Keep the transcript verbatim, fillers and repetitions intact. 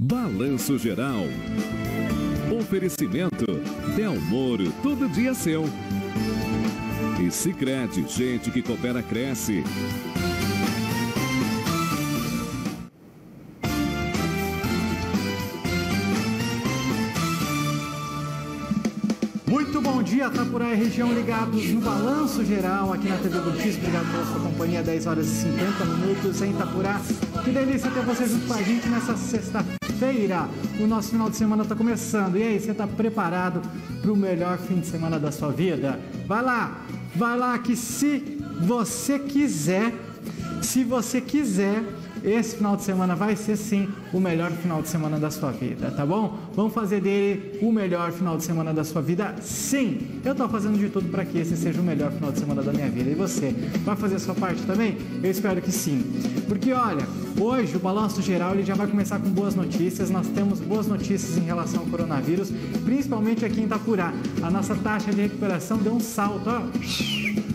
Balanço Geral. Oferecimento Del Moro, todo dia seu. E Sicredi, gente que coopera, cresce. Muito bom dia, Itapurá e região, ligados no Balanço Geral aqui na T V Notícias. Obrigado pela sua companhia, dez horas e cinquenta minutos em Itapurá. Que delícia ter você junto com a gente nessa sexta-feira. O nosso final de semana está começando. E aí, você está preparado para o melhor fim de semana da sua vida? Vai lá, vai lá que se você quiser, se você quiser, esse final de semana vai ser sim o melhor final de semana da sua vida, tá bom? Vamos fazer dele o melhor final de semana da sua vida? Sim! Eu tô fazendo de tudo para que esse seja o melhor final de semana da minha vida. E você, vai fazer a sua parte também? Eu espero que sim. Porque olha, hoje o Balanço Geral ele já vai começar com boas notícias. Nós temos boas notícias em relação ao coronavírus, principalmente aqui em Itapurá. A nossa taxa de recuperação deu um salto, ó.